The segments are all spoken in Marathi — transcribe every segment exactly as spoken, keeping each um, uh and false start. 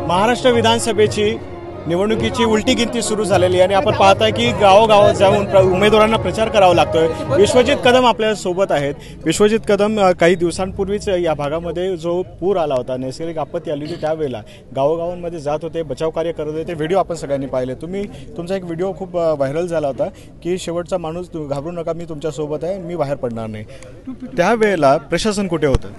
महाराष्ट्र विधानसभेची निवडणुकीची उलटी गिनती सुरू झालेली आहे आणि आपण पाहताय की गावोगावात जाऊन उमेदवारांना प्रचार करावा लागतोय। विश्वजित कदम आपल्या सोबत आहेत। विश्वजित कदम, काही दिवसांपूर्वीच या भागामध्ये जो पूर आला होता, नैसर्गिक आपत्ती आली होती, त्यावेळेला गावोगावांमध्ये जात होते, बचाव कार्य करत होते, ते व्हिडिओ आपण सगळ्यांनी पाहिले। तुम्ही तुमचा एक व्हिडिओ खूप व्हायरल झाला होता की शेवटचा माणूस, घाबरू नका, मी तुमच्या सोबत आहे, मी बाहेर पडणार नाही। त्यावेळेला प्रशासन कुठे होतं?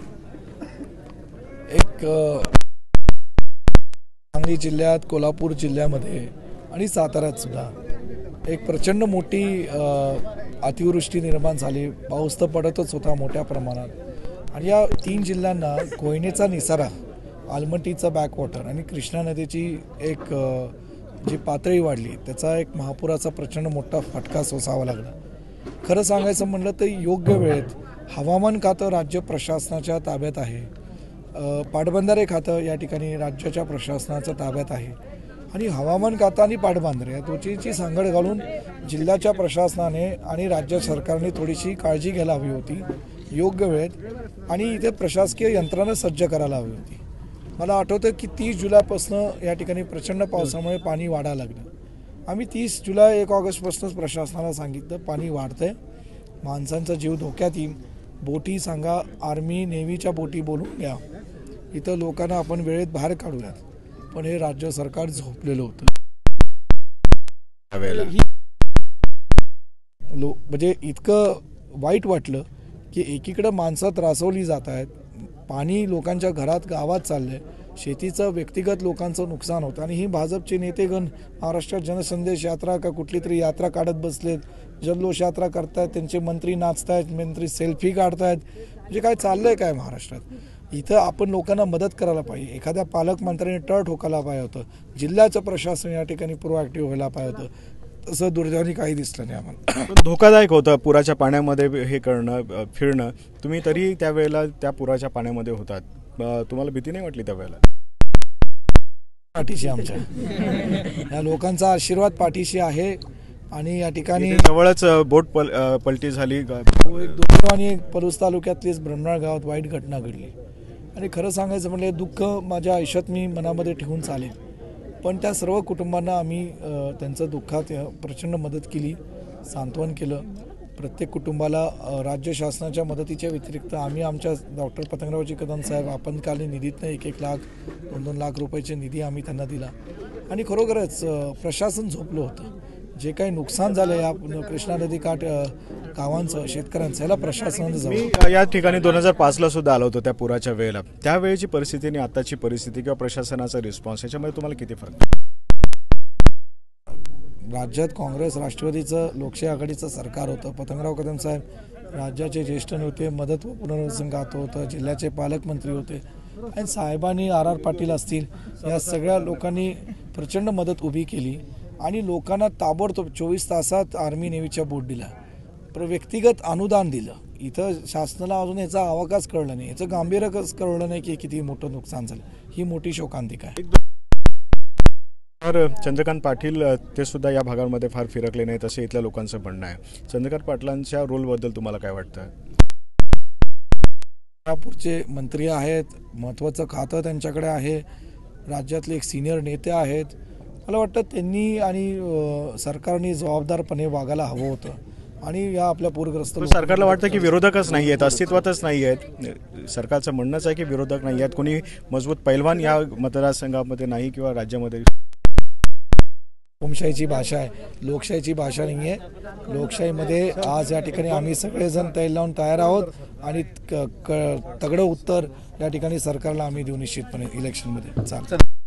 एक सांगली जिल्ह्यात, कोल्हापूर जिल्ह्यामध्ये आणि साताऱ्यात सुद्धा एक प्रचंड मोठी अतिवृष्टी निर्माण झाली। पाऊस तर पडतच होता मोठ्या प्रमाणात आणि या तीन जिल्ह्यांना कोयनेचा निसारा, आलमटीचा बॅकवॉटर आणि कृष्णा नदीची एक जी पातळी वाढली, त्याचा एक महापुराचा प्रचंड मोठा फटका सोसावा लागला। खरं सांगायचं म्हणलं तर योग्य वेळेत हवामान खातं राज्य प्रशासनाच्या ताब्यात आहे, पाटबंधारे खातं या ठिकाणी राज्याच्या प्रशासनाच्या ताब्यात आहे आणि हवामान खातं आणि पाटबंधारे या दोन्हीची सांगड घालून जिल्ह्याच्या प्रशासनाने आणि राज्य सरकारने थोडीशी काळजी घ्यायला हवी होती योग्य वेळेत आणि इथे प्रशासकीय यंत्रणा सज्ज करायला हवी होती। मला आठवतं की तीस जुलैपासून या ठिकाणी प्रचंड पावसामुळे पाणी वाढायला लागलं। आम्ही तीस जुलै एक ऑगस्टपासूनच प्रशासनाला सांगितलं पाणी वाढतंय, माणसांचा जीव धोक्यात येईल, बोटी सांगा, आर्मी नेव्हीच्या बोटी बोलून घ्या, इथं लोकांना आपण वेळेत बाहेर काढूयात। पण हे राज्य सरकार झोपलेलं होतं। लो म्हणजे इतकं वाईट वाटलं की एकीकडे माणसं त्रासवली जात आहेत, पाणी लोकांच्या घरात गावात चाललंय, शेतीचं व्यक्तिगत लोकांचं नुकसान होतं आणि ही भाजपचे नेतेगण महाराष्ट्रात जनसंदेश यात्रा का कुठली तरी यात्रा काढत बसलेत, जल्लोष यात्रा करतायत, त्यांचे मंत्री नाचतायत, मंत्री सेल्फी काढतायत। म्हणजे काय चाललंय काय महाराष्ट्रात? इथं आपण लोकांना मदत करायला पाहिजे। एखाद्या पालकमंत्र्यांनी टळ ठोकायला पाहिजे होतं, जिल्ह्याचं प्रशासन या ठिकाणी प्रोॲक्टिव्ह व्हायला पाहिजे होतं, तसं दुर्दैवाने काही दिसलं नाही आम्हाला। धोकादायक होतं पुराच्या पाण्यामध्ये हे करणं, फिरणं, तुम्ही तरी त्यावेळेला त्या पुराच्या पाण्यामध्ये होतात, तुम्हाला भीती नाही वाटली त्यावेळेला? पाठीशी आमच्या या लोकांचा आशीर्वाद पाठीशी आहे आणि या ठिकाणी जवळच बोट पल पलटी झाली, एक दुर्दैव आणि पलूस तालुक्यातलीच ब्रह्मनाळ गावात वाईट घटना घडली आणि खरं सांगायचं म्हणजे दुःख माझ्या आयुष्यात मी मनामध्ये ठेवून चालेल, पण त्या सर्व कुटुंबांना आम्ही त्यांचं दुःखात प्रचंड मदत केली, सांत्वन केलं। प्रत्येक कुटुंबाला राज्य शासनाच्या मदतीच्या व्यतिरिक्त आम्ही आमच्या डॉक्टर पतंगरावजी कदम साहेब आपत्कालीन निधीतनं एक एक लाख दोन दोन लाख रुपयाचे निधी आम्ही त्यांना दिला आणि खरोखरच प्रशासन झोपलं होतं। जे काही नुकसान झालं या कृष्णा नदी काठ गावांचं, शेतकऱ्यांचं, याला प्रशासनानं जबाबदार। या ठिकाणी दोन हजार पाचला सुद्धा आलं होतं त्या पुराच्या वेळेला, त्यावेळेची परिस्थिती आणि आताची परिस्थिती किंवा प्रशासनाचा रिस्पॉन्स याच्यामध्ये तुम्हाला किती फरक? राज्यात काँग्रेस राष्ट्रवादीचं लोकशाही आघाडीचं सरकार होतं, पतंगराव कदम साहेब राज्याचे ज्येष्ठ नेते, मदत व पुनर्वसन खातं होतं, जिल्ह्याचे पालकमंत्री होते आणि साहेबांनी आर आर पाटील असतील या सगळ्या लोकांनी प्रचंड मदत उभी केली आणि लोकांना ताबडतोब चोवीस तासात आर्मी नेव्हीच्या बोट दिल्या, व्यक्तिगत अनुदान दिलं। इथं शासनाला अजून याचा अवकाश कळलं नाही, याचं गांभीर्यच कळलं नाही की किती मोठं नुकसान झालं। ही मोठी शोकांतिका आहे। तर चंद्रकांत पाटील ते सुद्धा या भागांमध्ये फार फिरकले नाहीत असं इथल्या लोकांचं म्हणणं आहे। चंद्रकांत पाटलांच्या रोलबद्दल तुम्हाला काय वाटतं? कोल्हापूरचे मंत्री आहेत, महत्त्वाचं खातं त्यांच्याकडे आहे, राज्यातले एक सिनियर नेते आहेत, मला वाटतं त्यांनी आणि सरकारने जबाबदारपणे वागायला हवं होतं आणि या आपल्या पूरग्रस्त सरकारला वाटतं की विरोधकच नाही आहेत, अस्तित्वातच नाही आहेत, सरकारचं म्हणणंच आहे की विरोधक नाही आहेत, कोणी मजबूत पैलवान या मतदारसंघामध्ये नाही किंवा राज्यामध्ये। हुकुमशाहीची भाषा आहे, लोकशाहीची भाषा नाही आहे। लोकशाहीमध्ये आज या ठिकाणी आम्ही सगळेजण तैल लावून तयार आहोत आणि तगडं उत्तर या ठिकाणी सरकारला आम्ही देऊ निश्चितपणे इलेक्शनमध्ये। चालतं।